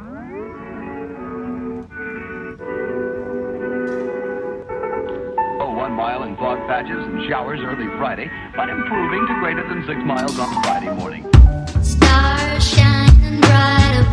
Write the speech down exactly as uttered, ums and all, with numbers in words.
Oh, one mile in fog patches and showers early Friday, but improving to greater than six miles on Friday morning. Stars shining bright